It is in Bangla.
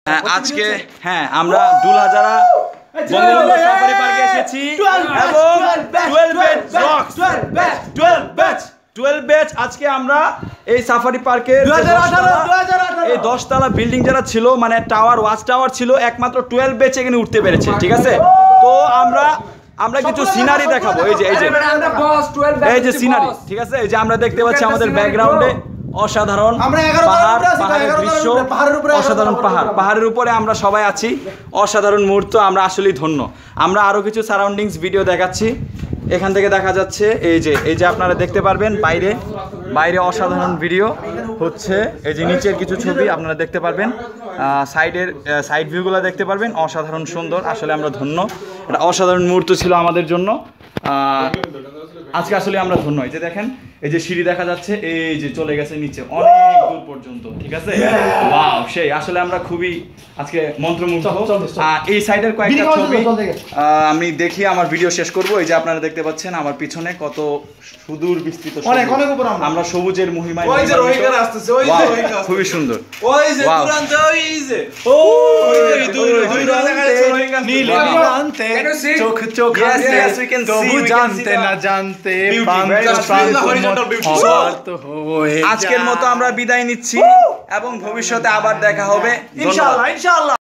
আজকে হ্যাঁ আমরা দুলহাজারা বঙ্গবন্ধু সাফারি পার্কে এসেছি এবং 12 ব্যাচ আজকে আমরা এই সাফারি পার্কের এই 10 তলা বিল্ডিং যারা ছিল মানে টাওয়ার ওয়াচ টাওয়ার ছিল একমাত্র 12 ব্যাচ এখানে উঠতে পেরেছে ঠিক আছে তো আমরা কিছু সিনারি দেখাবো এই যে সিনারি ঠিক আছে এই যে আমরা দেখতে পাচ্ছি আমাদের ব্যাকগ্রাউন্ডে অসাধারণ পাহাড়ের দৃশ্য অসাধারণ পাহাড়ের উপরে আমরা সবাই আছি অসাধারণ মুহূর্ত আমরা আসলেই ধন্য আমরা আরো কিছু সারাউন্ডিংস ভিডিও দেখাচ্ছি এখান থেকে দেখা যাচ্ছে এই যে আপনারা দেখতে পারবেন বাইরে অসাধারণ ভিডিও হচ্ছে এই যে নিচের কিছু ছবি আপনারা দেখতে পারবেন সাইড ভিউগুলো দেখতে পারবেন অসাধারণ সুন্দর আসলে আমরা ধন্য এটা অসাধারণ মুহূর্ত ছিল আমাদের জন্য আজকে আসলে আমরা ধন্য এই যে দেখেন এই যে সিঁড়ি দেখা যাচ্ছে এই যে চলে গেছে নিচে অনেক দূর পর্যন্ত ঠিক আছে ওয়াও সেই আসলে আমরা খুবই আজকে মন্ত্রমুগ্ধ এই সাইডের কয়েকটা ছবি আমি দেখি আমার ভিডিও শেষ করব এই যে আপনারা দেখতে পাচ্ছেন আমার পিছনে কত সুদূর বিস্তৃত আমরা সবুজের মহিমায় ওই যে রোহিঙ্গা আসছে ওই যে রোহিঙ্গা খুবই সুন্দর ওই যে দুরান্ত ওই যে ওই দূর দেখা যাচ্ছে রোহিঙ্গা নীল জানতে চোখ হাসে তবু জানতে না জানতে আজকের মতো আমরা বিদায় নিচ্ছি এবং ভবিষ্যতে আবার দেখা হবে ইনশাআল্লাহ।